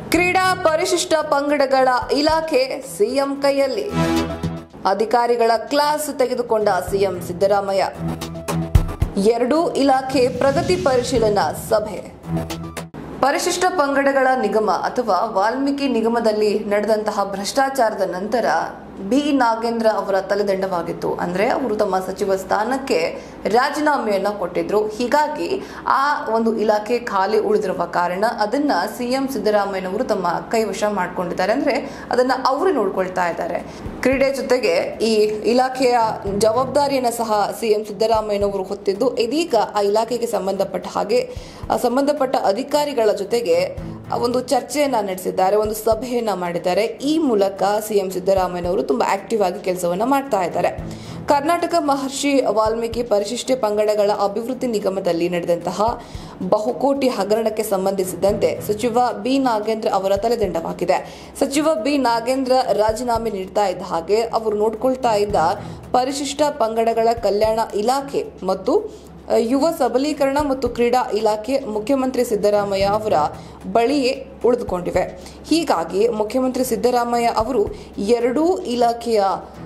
ಕ್ರೀಡಾ ಪರಿಶಿಷ್ಟ ಪಂಗಡಗಳ ಇಲಾಖೆ ಸಿಎಂ ಕೈಯಲ್ಲಿ. ಅಧಿಕಾರಿಗಳ ಕ್ಲಾಸ್ ತೆಗೆದುಕೊಂಡ ಸಿಎಂ ಸಿದ್ದರಾಮಯ್ಯ. ಎರಡೂ ಇಲಾಖೆ ಪ್ರಗತಿ ಪರಿಶೀಲನಾ ಸಭೆ. ಪರಿಶಿಷ್ಟ ಪಂಗಡಗಳ ನಿಗಮ ಅಥವಾ ವಾಲ್ಮೀಕಿ ನಿಗಮದಲ್ಲಿ ನಡೆದಂತಹ ಭ್ರಷ್ಟಾಚಾರದ ನಂತರ ಬಿ ನಾಗೇಂದ್ರ ಅವರ ತಲೆದಂಡವಾಗಿತ್ತು. ಅಂದರೆ ಅವರು ತಮ್ಮ ಸಚಿವ ಸ್ಥಾನಕ್ಕೆ ರಾಜೀನಾಮೆಯನ್ನು ಕೊಟ್ಟಿದ್ರು. ಹೀಗಾಗಿ ಆ ಒಂದು ಇಲಾಖೆ ಖಾಲಿ ಉಳಿದಿರುವ ಕಾರಣ ಅದನ್ನ ಸಿಎಂ ಸಿದ್ದರಾಮಯ್ಯನವರು ತಮ್ಮ ಕೈವಶ ಮಾಡಿಕೊಂಡಿದ್ದಾರೆ. ಅಂದರೆ ಅದನ್ನ ಅವರು ನೋಡ್ಕೊಳ್ತಾ ಇದ್ದಾರೆ. ಕ್ರೀಡೆ ಜೊತೆಗೆ ಈ ಇಲಾಖೆಯ ಜವಾಬ್ದಾರಿಯನ್ನು ಸಹ ಸಿಎಂ ಸಿದ್ದರಾಮಯ್ಯನವರು ಹೊತ್ತಿದ್ದು, ಇದೀಗ ಆ ಇಲಾಖೆಗೆ ಸಂಬಂಧಪಟ್ಟ ಅಧಿಕಾರಿಗಳ ಜೊತೆಗೆ ಒಂದು ಚರ್ಚೆಯನ್ನ ನಡೆಸಿದ್ದಾರೆ, ಒಂದು ಸಭೆಯನ್ನ ಮಾಡಿದ್ದಾರೆ. ಈ ಮೂಲಕ ಸಿಎಂ ಸಿದ್ದರಾಮಯ್ಯನವರು ತುಂಬಾ ಆಕ್ಟಿವ್ ಆಗಿ ಕೆಲಸವನ್ನ ಮಾಡ್ತಾ ಇದ್ದಾರೆ. ಕರ್ನಾಟಕ ಮಹರ್ಷಿ ವಾಲ್ಮೀಕಿ ಪರಿಶಿಷ್ಟ ಪಂಗಡಗಳ ಅಭಿವೃದ್ಧಿ ನಿಗಮದಲ್ಲಿ ನಡೆದಂತಹ ಬಹುಕೋಟಿ ಹಗರಣಕ್ಕೆ ಸಂಬಂಧಿಸಿದಂತೆ ಸಚಿವ ಬಿ ನಾಗೇಂದ್ರ ಅವರ ತಲೆದಂಡವಾಗಿದೆ. ಸಚಿವ ಬಿ ನಾಗೇಂದ್ರ ರಾಜೀನಾಮೆ ನೀಡ್ತಾ ಇದ್ದ ಹಾಗೆ ಅವರು ನೋಡ್ಕೊಳ್ತಾ ಇದ್ದ ಪರಿಶಿಷ್ಟ ಪಂಗಡಗಳ ಕಲ್ಯಾಣ ಇಲಾಖೆ ಮತ್ತು ಯುವ ಸಬಲೀಕರಣ ಮತ್ತು ಕ್ರೀಡಾ ಇಲಾಖೆ ಮುಖ್ಯಮಂತ್ರಿ ಸಿದ್ದರಾಮಯ್ಯ ಅವರ ಬಳಿಯೇ ಉಳಿದುಕೊಂಡಿವೆ. ಹೀಗಾಗಿ ಮುಖ್ಯಮಂತ್ರಿ ಸಿದ್ದರಾಮಯ್ಯ ಅವರು ಎರಡೂ ಇಲಾಖೆಯ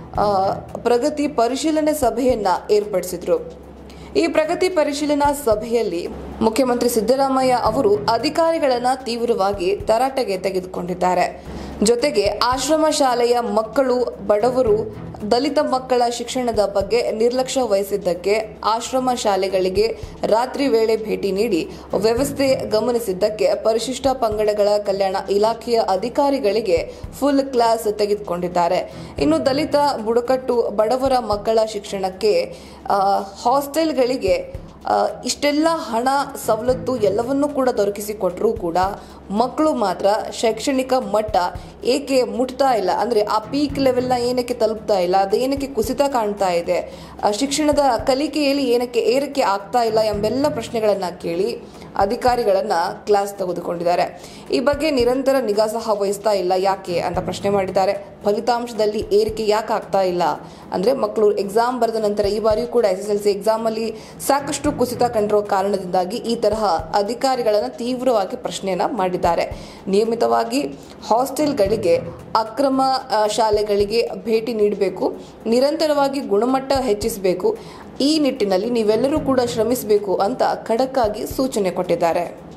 ಪ್ರಗತಿ ಪರಿಶೀಲನೆ ಸಭೆಯನ್ನ ಏರ್ಪಡಿಸಿದ್ರು. ಈ ಪ್ರಗತಿ ಪರಿಶೀಲನಾ ಸಭೆಯಲ್ಲಿ ಮುಖ್ಯಮಂತ್ರಿ ಸಿದ್ದರಾಮಯ್ಯ ಅವರು ಅಧಿಕಾರಿಗಳನ್ನ ತೀವ್ರವಾಗಿ ತರಾಟೆಗೆ ತೆಗೆದುಕೊಂಡಿದ್ದಾರೆ. ಜೊತೆಗೆ ಆಶ್ರಮ ಶಾಲೆಯ ಮಕ್ಕಳು, ಬಡವರು, ದಲಿತ ಮಕ್ಕಳ ಶಿಕ್ಷಣದ ಬಗ್ಗೆ ನಿರ್ಲಕ್ಷ್ಯ ವಹಿಸಿದ್ದಕ್ಕೆ, ಆಶ್ರಮ ಶಾಲೆಗಳಿಗೆ ರಾತ್ರಿ ವೇಳೆ ಭೇಟಿ ನೀಡಿ ವ್ಯವಸ್ಥೆ ಗಮನಿಸಿದ್ದಕ್ಕೆ ಪರಿಶಿಷ್ಟ ಪಂಗಡಗಳ ಕಲ್ಯಾಣ ಇಲಾಖೆಯ ಅಧಿಕಾರಿಗಳಿಗೆ ಫುಲ್ ಕ್ಲಾಸ್ ತೆಗೆದುಕೊಂಡಿದ್ದಾರೆ. ಇನ್ನು ದಲಿತ, ಬುಡಕಟ್ಟು, ಬಡವರ ಮಕ್ಕಳ ಶಿಕ್ಷಣಕ್ಕೆ ಹಾಸ್ಟೆಲ್ಗಳಿಗೆ ಇಷ್ಟೆಲ್ಲ ಹಣ, ಸವಲತ್ತು ಎಲ್ಲವನ್ನೂ ಕೂಡ ದೊರಕಿಸಿಕೊಟ್ಟರೂ ಕೂಡ ಮಕ್ಕಳು ಮಾತ್ರ ಶೈಕ್ಷಣಿಕ ಮಟ್ಟ ಏಕೆ ಮುಟ್ತಾ ಇಲ್ಲ, ಅಂದರೆ ಆ ಪೀಕ್ ಲೆವೆಲ್ನ ಏನಕ್ಕೆ ತಲುಪ್ತಾ ಇಲ್ಲ, ಅದು ಏನಕ್ಕೆ ಕುಸಿತ ಕಾಣ್ತಾ ಇದೆ, ಶಿಕ್ಷಣದ ಕಲಿಕೆಯಲ್ಲಿ ಏನಕ್ಕೆ ಏರಿಕೆ ಆಗ್ತಾ ಇಲ್ಲ ಎಂಬೆಲ್ಲ ಪ್ರಶ್ನೆಗಳನ್ನು ಕೇಳಿ ಅಧಿಕಾರಿಗಳನ್ನ ಕ್ಲಾಸ್ ತೆಗೆದುಕೊಂಡಿದ್ದಾರೆ. ಈ ಬಗ್ಗೆ ನಿರಂತರ ನಿಗಾ ಸಹ ವಹಿಸ್ತಾ ಇಲ್ಲ ಯಾಕೆ ಅಂತ ಪ್ರಶ್ನೆ ಮಾಡಿದ್ದಾರೆ. ಫಲಿತಾಂಶದಲ್ಲಿ ಏರಿಕೆ ಯಾಕೆ ಆಗ್ತಾ ಇಲ್ಲ ಅಂದರೆ ಮಕ್ಕಳು ಎಕ್ಸಾಮ್ ಬರೆದ ನಂತರ ಈ ಬಾರಿಯೂ ಕೂಡ SSLC ಎಕ್ಸಾಮ್ ಅಲ್ಲಿ ಸಾಕಷ್ಟು ಕುಸಿತ ಕಂಡಿರೋ ಕಾರಣದಿಂದಾಗಿ ಈ ತರಹ ಅಧಿಕಾರಿಗಳನ್ನ ತೀವ್ರವಾಗಿ ಪ್ರಶ್ನೆಯನ್ನ ಮಾಡಿದ್ದಾರೆ. ನಿಯಮಿತವಾಗಿ ಹಾಸ್ಟೆಲ್ಗಳಿಗೆ, ಅಕ್ರಮ ಶಾಲೆಗಳಿಗೆ ಭೇಟಿ ನೀಡಬೇಕು, ನಿರಂತರವಾಗಿ ಗುಣಮಟ್ಟ ಹೆಚ್ಚಿಸಬೇಕು, ಈ ನಿಟ್ಟಿನಲ್ಲಿ ನೀವೆಲ್ಲರೂ ಕೂಡ ಶ್ರಮಿಸಬೇಕು ಅಂತ ಖಡಕ್ ಆಗಿ ಸೂಚನೆ ಕೊಟ್ಟಿದ್ದಾರೆ.